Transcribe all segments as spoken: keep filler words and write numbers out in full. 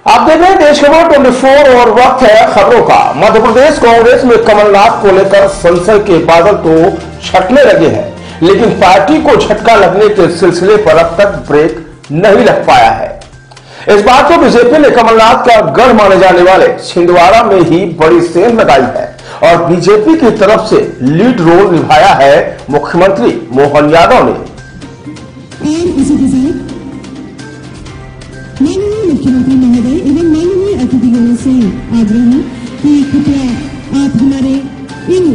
आप देख रहे हैं देश खबर चौबीस और वक्त है खबरों का। मध्य प्रदेश कांग्रेस में कमलनाथ को लेकर संशय के बादल तो छटने लगे हैं, लेकिन पार्टी को झटका लगने के सिलसिले पर अब तक ब्रेक नहीं लग पाया है। इस बात को बीजेपी ने कमलनाथ का गढ़ माने जाने वाले छिंदवाड़ा में ही बड़ी सेंध लगाई है और बीजेपी की तरफ से लीड रोल निभाया है मुख्यमंत्री मोहन यादव ने। माननीय मुख्यमंत्री महोदय एवं माननीय अतिथिगणों से आग्रह है कि कृपया आप हमारे इन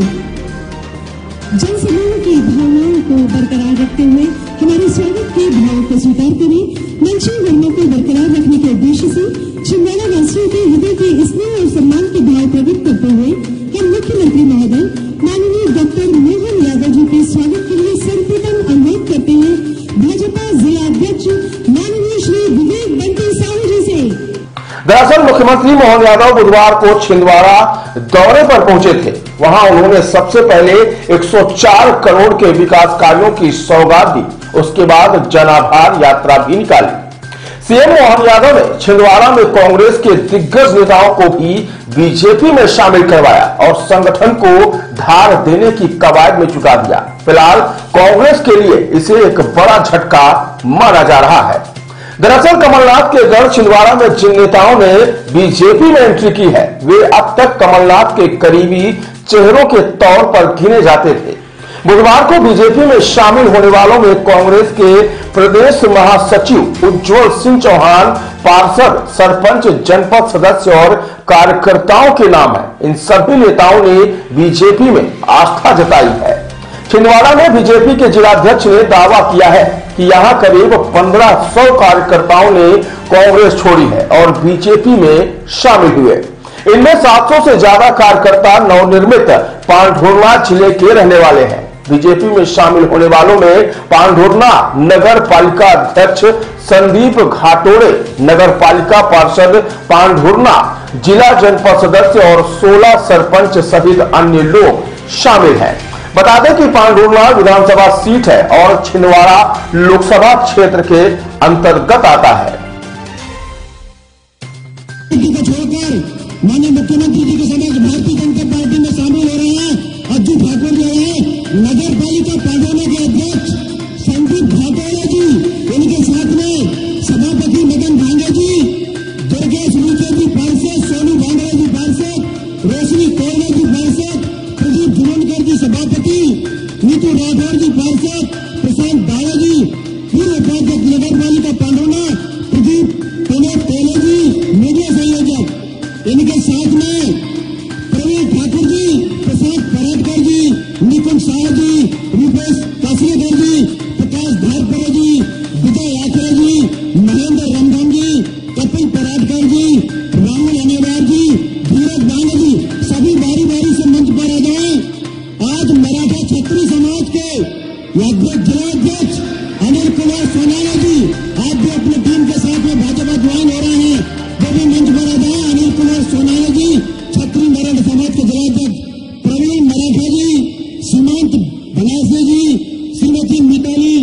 जनसमूह की भावनाओं को बरकरार रखते हुए हमारे स्वागत के भाव को स्वीकार करें। मंचन वर्णों को बरकरार रखने के उद्देश्य से छिंदवाड़ा वासियों के हृदय के स्नेह और सम्मान के भाव प्रकट करते हुए हम मुख्यमंत्री महोदय माननीय डॉक्टर मोहन यादव जी के स्वागत के लिए सर्वप्रथम अनुरोध करते हैं भाजपा जिला अध्यक्ष माननीय श्री विवेक बंटी साहू जी से। दरअसल मुख्यमंत्री मोहन यादव बुधवार को छिंदवाड़ा दौरे पर पहुंचे थे। वहां उन्होंने सबसे पहले एक सौ चार करोड़ के विकास कार्यों की सौगात दी। उसके बाद जनाभार यात्रा भी निकाली। सीएम मोहन यादव ने छिंदवाड़ा में कांग्रेस के दिग्गज नेताओं को भी बीजेपी में शामिल करवाया और संगठन को धार देने की कवायद में जुटा दिया। फिलहाल कांग्रेस के लिए इसे एक बड़ा झटका माना जा रहा है। दरअसल कमलनाथ के गढ़ छिंदवाड़ा में जिन नेताओं ने बीजेपी में एंट्री की है, वे अब तक कमलनाथ के करीबी चेहरों के तौर पर गिने जाते थे। बुधवार को बीजेपी में शामिल होने वालों में कांग्रेस के प्रदेश महासचिव उज्जवल सिंह चौहान, पार्षद, सरपंच, जनपद सदस्य और कार्यकर्ताओं के नाम है। इन सभी नेताओं ने बीजेपी में आस्था जताई है। छिंदवाड़ा में बीजेपी के जिलाध्यक्ष ने दावा किया है कि यहां करीब पंद्रह सौ कार्यकर्ताओं ने कांग्रेस छोड़ी है और बीजेपी में शामिल हुए। इनमें सात सौ से ज्यादा कार्यकर्ता नवनिर्मित पांढुर्णा जिले के रहने वाले हैं। बीजेपी में शामिल होने वालों में पांढुर्णा नगर पालिका अध्यक्ष संदीप घाटोड़े, नगर पालिका पार्षद पांढुर्णा, जिला जनपद सदस्य और सोलह सरपंच सहित अन्य लोग शामिल हैं। बता दें कि पांढुर्णा विधानसभा सीट है और छिंदवाड़ा लोकसभा क्षेत्र के अंतर्गत आता है। माननीय मुख्यमंत्री जी के समक्ष भारतीय जनता पार्टी में शामिल हो रहे हैं अज्जू ठाकुर जो है नगर पालिका पांढुर्णा के अध्यक्ष संदीप घाटोड़े जी, उनके साथ में सभापति मदन भांगे जी, दुर्गेश मुखे जी पार्षद, सोनू भांगे जी पार्षद, रोशनी कोरने जी पार्षद, प्रदीप जुलनकर जी सभापति, नीतू राठौर जी पार्षद, प्रशांत दाड़ा जी पूर्व उपाध्यक्ष नगर पालिका पांढुर्णा, प्रदीप तेले जी मीडिया संयोजक, इनके साथ में प्रवीण ठाकुर जी, प्रसाद पराटकर जी, निकुंज शाह जी, रूपेश कासरेकर जी, प्रकाश धारपुरे जी, विजय आखरे जी, महेंद्र रंधन जी, कपिल पराटकर जी, राहुल अनेवार जी, धीरज बांगे जी, सभी बारी बारी से मंच पर आ जाए। आज मराठा छत्री समाज के जिलाध्यक्ष अनिल कुमार सोनाला जी, आप भी अपनी टीम के साथ में भाजपा ज्वाइन हो रहे हैं, वो भी मंच पर आ जाए। अनिल कुमार सोनाला जी, छत्री मराठा समाज के जिलाध्यक्ष, प्रवीण मराठा जी, सीमांत बनासे जी, श्रीमती मिताली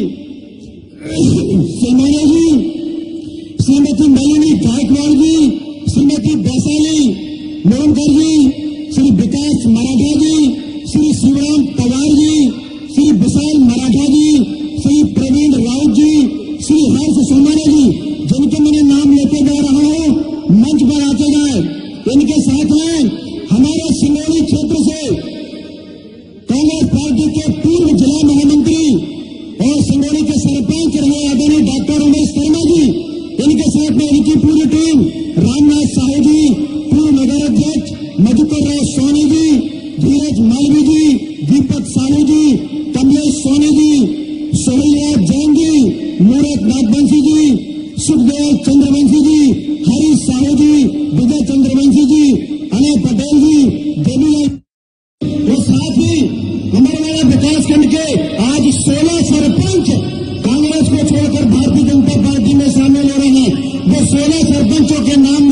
सोनाला जी, श्रीमती मलिनी गायकवाड़ जी, श्रीमती वैशाली मोहनकर जी, श्री विकास मराठा जी, श्री शिवराम पवार जी, श्री विशाल मराठा जी, श्री प्रवीण राउत जी, श्री हर्ष सोनाला जी, जिनके मैंने नाम लेते जा रहा हूं, मंच पर आते जाए। इनके साथ में हमारे सिंगरौली क्षेत्र से कांग्रेस पार्टी के पूर्व जिला महामंत्री और सिंगरौली के सरपंच रहे आदरणीय डॉक्टर उमेश शर्मा जी, इनके साथ में इनकी पूरी टीम, रामनाथ साहू जी, पूर्व नगर अध्यक्ष मधुकर राव सोनी जी, धीरज मालवी जी, दीपक साहू जी, कमलेश सोनी जी, सोहलराज जैन जी, मूरत नागवंशी जी, सुखदेव चंद्रवंशी जी, हरीश साहू जी, विजय चंद्रवंशी जी, अनय पटेल जी, देवीलाल और साथ ही हमारे वाला विकासखंड के आज सोलह सरपंच कांग्रेस को छोड़कर भारतीय जनता पार्टी में शामिल हो रहे हैं। वो सोलह सरपंचों के नाम